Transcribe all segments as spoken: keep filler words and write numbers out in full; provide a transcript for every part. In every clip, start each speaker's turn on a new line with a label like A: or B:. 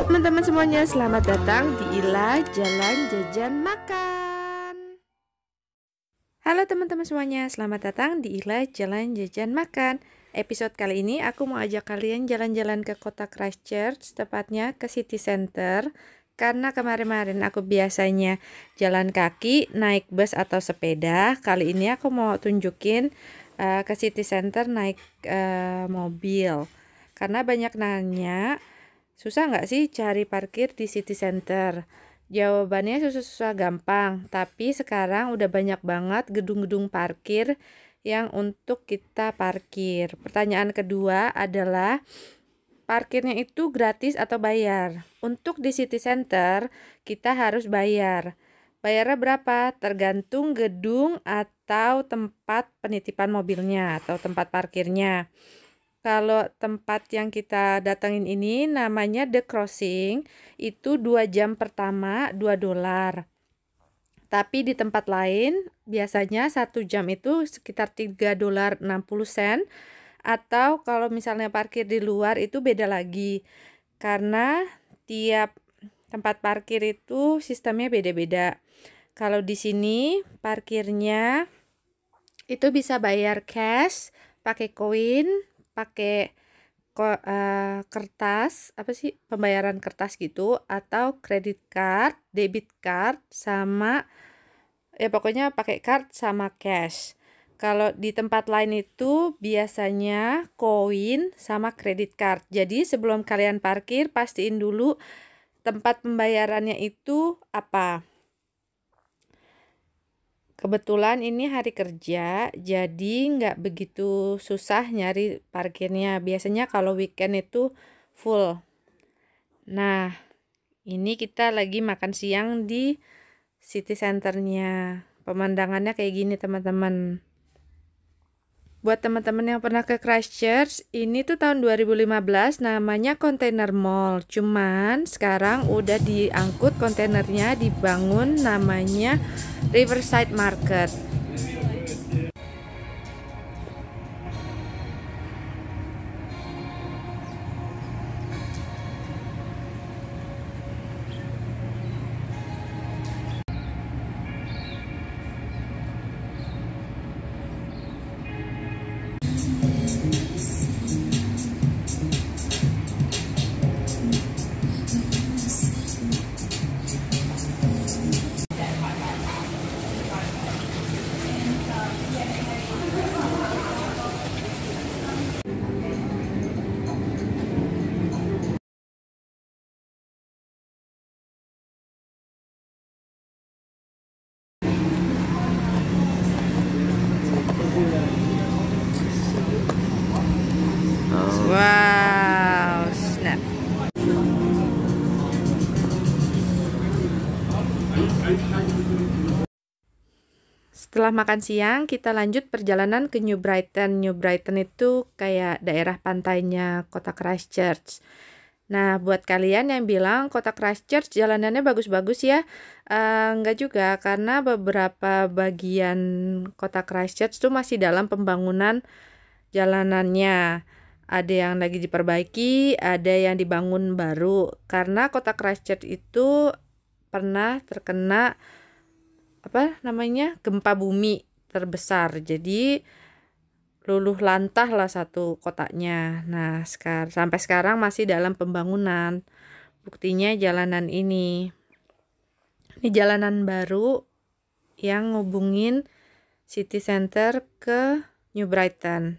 A: teman-teman semuanya, selamat datang di Ila Jalan Jajan Makan. Halo teman-teman semuanya, selamat datang di Ila Jalan Jajan Makan. Episode kali ini aku mau ajak kalian jalan-jalan ke kota Christchurch, tepatnya ke City Center. Karena kemarin-kemarin aku biasanya jalan kaki, naik bus atau sepeda. Kali ini aku mau tunjukin uh, ke City Center naik uh, mobil. Karena banyak nanya, susah nggak sih cari parkir di City Center? Jawabannya susah-susah gampang, tapi sekarang udah banyak banget gedung-gedung parkir yang untuk kita parkir. Pertanyaan kedua adalah, parkirnya itu gratis atau bayar? Untuk di City Center, kita harus bayar. Bayarnya berapa? Tergantung gedung atau tempat penitipan mobilnya atau tempat parkirnya. Kalau tempat yang kita datangin ini namanya The Crossing, itu dua jam pertama dua dolar. Tapi di tempat lain biasanya satu jam itu sekitar tiga dolar enam puluh sen. Atau kalau misalnya parkir di luar itu beda lagi. Karena tiap tempat parkir itu sistemnya beda-beda. Kalau di sini parkirnya itu bisa bayar cash, pakai koin, pakai uh, kertas, apa sih, pembayaran kertas gitu, atau kredit card, debit card, sama ya pokoknya pakai card sama cash. Kalau di tempat lain itu biasanya koin sama kredit card. Jadi sebelum kalian parkir, pastiin dulu tempat pembayarannya itu apa. Kebetulan ini hari kerja, jadi nggak begitu susah nyari parkirnya. Biasanya kalau weekend itu full. Nah, ini kita lagi makan siang di City Centernya. Pemandangannya kayak gini teman-teman. Buat teman-teman yang pernah ke Christchurch, ini tuh tahun dua ribu lima belas namanya Container Mall. Cuman sekarang udah diangkut kontainernya, dibangun namanya Riverside Market. Wow, snap. Setelah makan siang, kita lanjut perjalanan ke New Brighton. New Brighton itu kayak daerah pantainya kota Christchurch. Nah, buat kalian yang bilang kota Christchurch jalanannya bagus-bagus ya, uh, enggak juga, karena beberapa bagian kota Christchurch itu masih dalam pembangunan jalanannya. Ada yang lagi diperbaiki, ada yang dibangun baru. Karena kota Christchurch itu pernah terkena apa namanya gempa bumi terbesar. Jadi luluh lantah lah satu kotanya. Nah, sekar sampai sekarang masih dalam pembangunan. Buktinya jalanan ini. Ini jalanan baru yang ngubungin City Center ke New Brighton.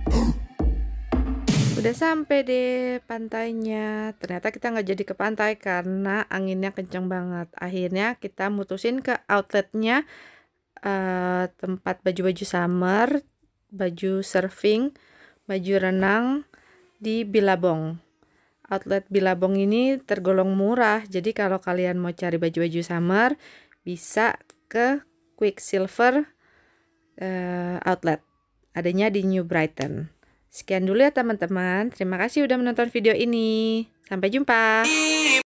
A: Udah sampai deh pantainya. Ternyata kita nggak jadi ke pantai karena anginnya kenceng banget. Akhirnya kita mutusin ke outletnya, uh, tempat baju-baju summer, baju surfing, baju renang di Billabong. Outlet Billabong ini tergolong murah. Jadi kalau kalian mau cari baju-baju summer, bisa ke Quicksilver uh, Outlet. Adanya di New Brighton. Sekian dulu ya teman-teman. Terima kasih udah menonton video ini. Sampai jumpa.